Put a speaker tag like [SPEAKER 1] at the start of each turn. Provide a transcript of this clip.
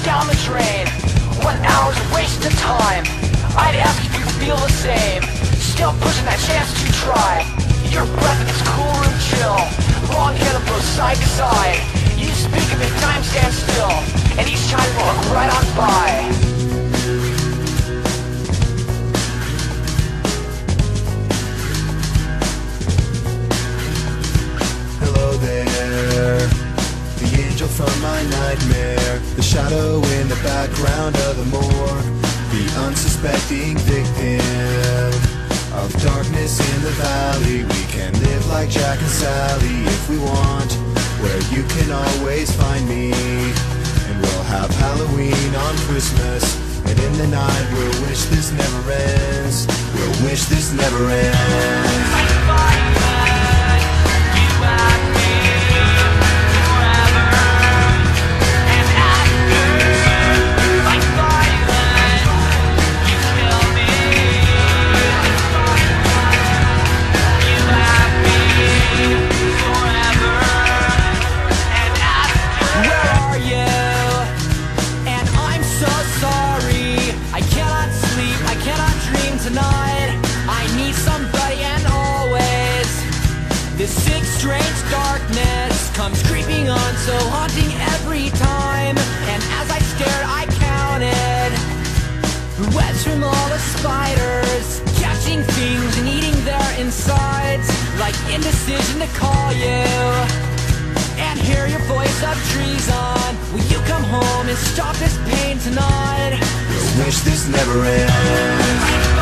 [SPEAKER 1] down the drain. 1 hour's a waste of time. I'd ask if you feel the same. Still pushing that chance to try. Your breath in this cool room chill. Long hair that blows side to side. You speak of it, time stands still, and each time will look right on by.
[SPEAKER 2] Hello there, the angel from my nightmare, the shadow in the background of the morgue, the unsuspecting victim of darkness in the valley. We can live like Jack and Sally if we want, where you can always find me. And we'll have Halloween on Christmas, and in the night we'll wish this never ends. We'll wish this never ends.
[SPEAKER 1] This sick, strange darkness comes creeping on, so haunting every time. And as I stared, I counted the webs from all the spiders, catching things and eating their insides, like indecision to call you and hear your voice of treason. Will you come home and stop this pain tonight?
[SPEAKER 2] We'll wish this never ends.